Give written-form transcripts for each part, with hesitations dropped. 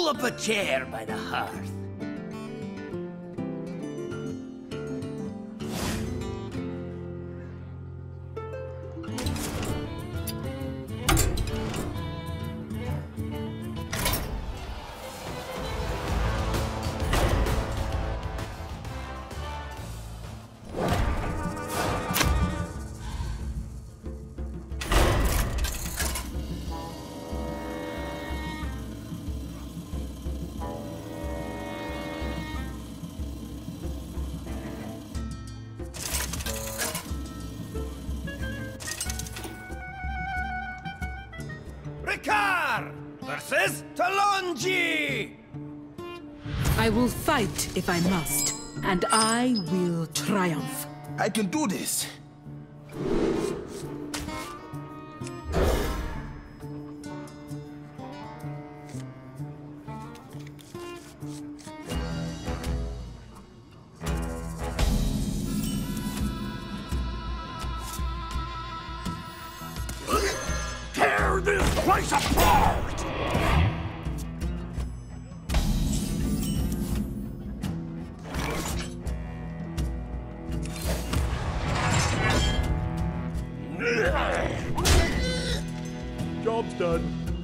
Pull up a chair by the hearth. Ricard versus Talonji! I will fight if I must, and I will triumph. I can do this. Tear this place apart! Job's done.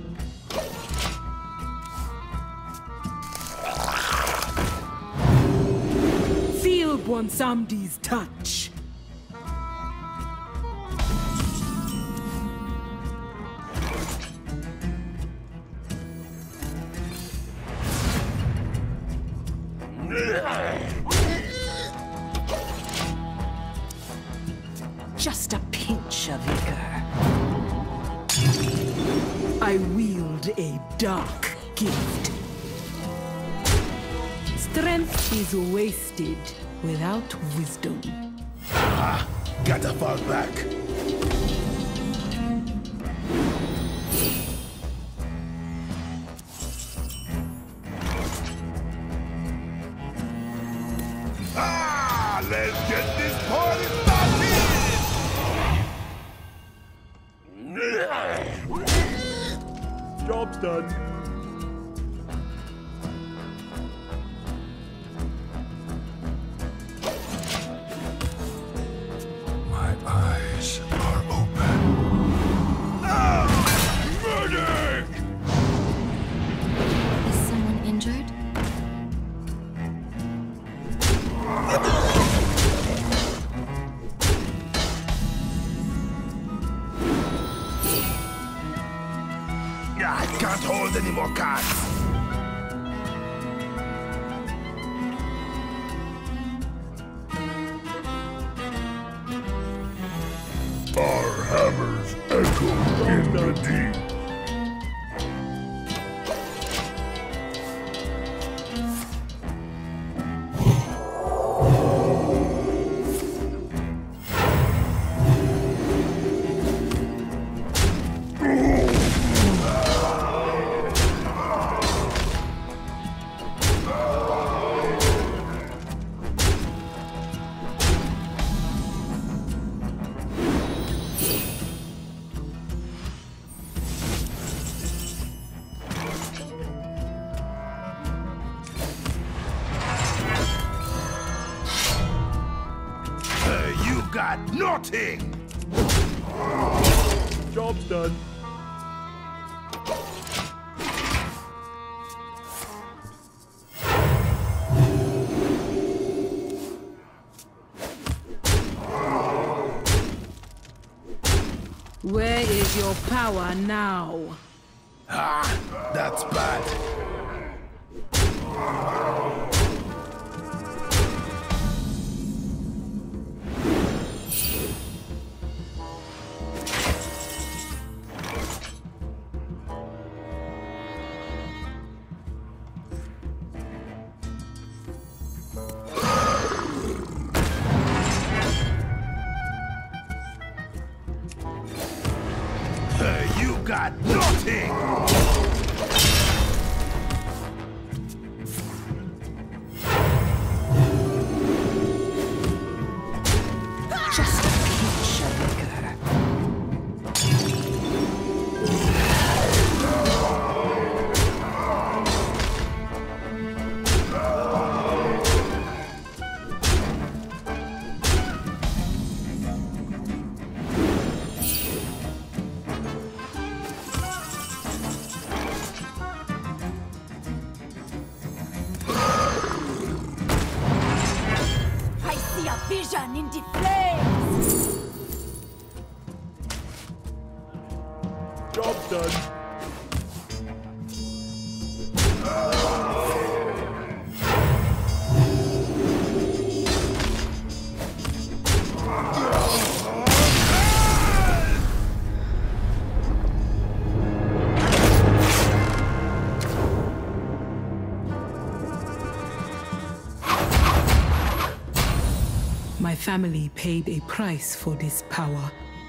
Feel Bwansamdi's touch. Just a pinch of vigor. I wield a dark gift. Strength is wasted without wisdom. Gotta fall back. Let's get this party started! Job's done. My eyes are open. Medic! Is someone injured? I can't hold any more cards. Our hammers echo in the deep. You got nothing! Job's done. Where is your power now? That's bad. You got nothing! Just a pinch of vigor. vision in the flames! Job's done. My family paid a price for this power.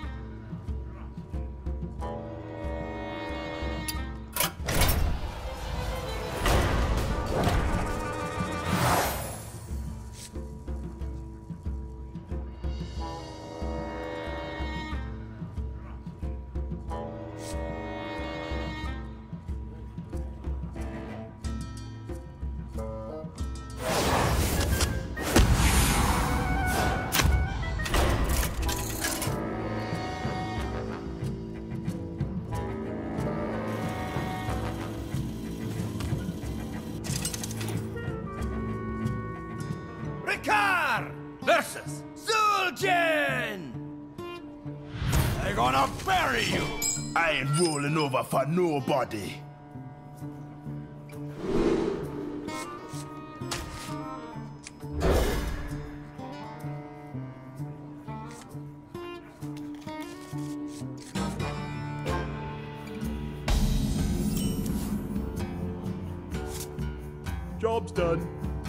Ricard versus Zul'jin! They're gonna bury you! I ain't rolling over for nobody. Job's done.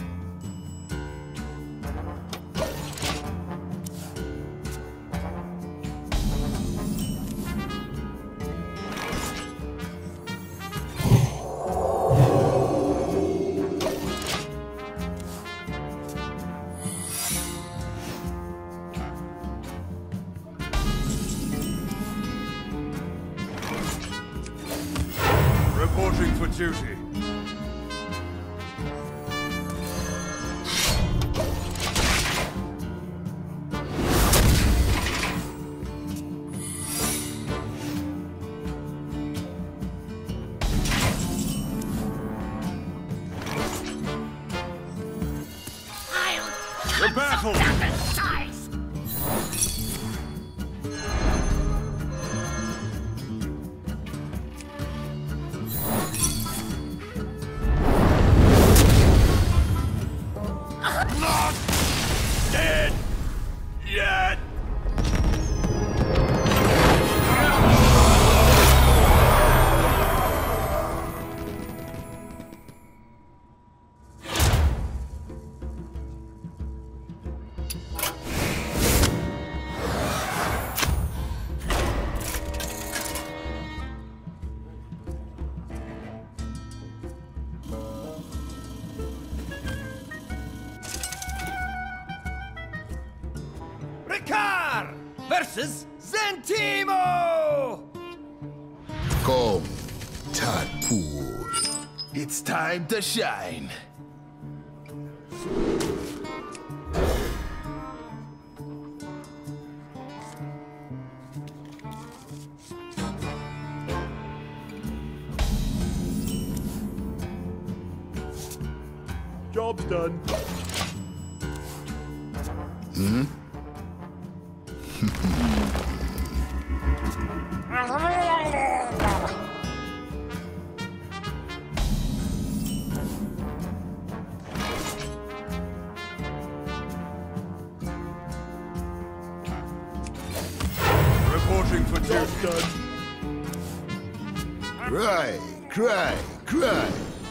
Reporting for duty. The battle! Not dead yet! Ricard versus Zentimo! Come, Tadpole. It's time to shine. Job's done. Reporting for Job's duty. done. Cry, cry, cry.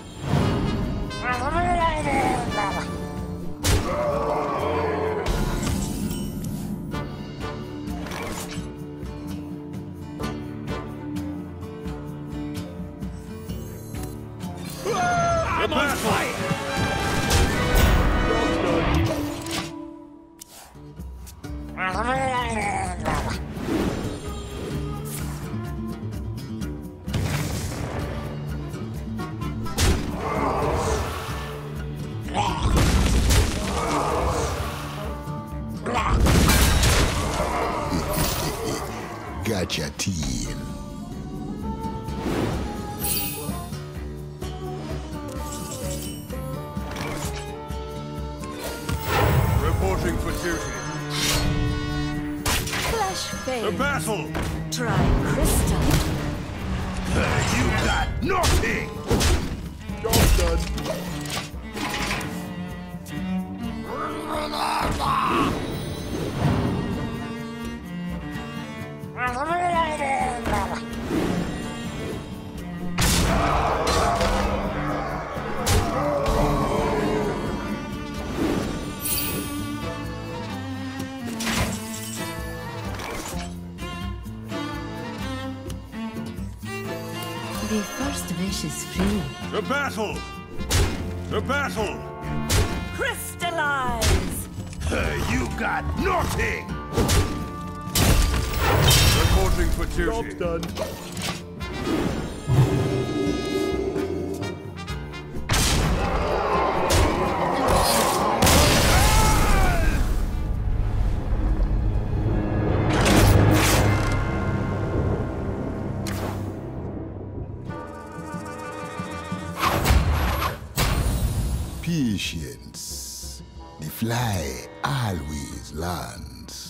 I'm on fire! Job's done. Gotcha, team. flames. battle! Try crystal. You got nothing! Job done. The first wish is free. The battle! The battle! Crystallize. You got nothing! Reporting for Job's duty. done. Patience. The fly always lands.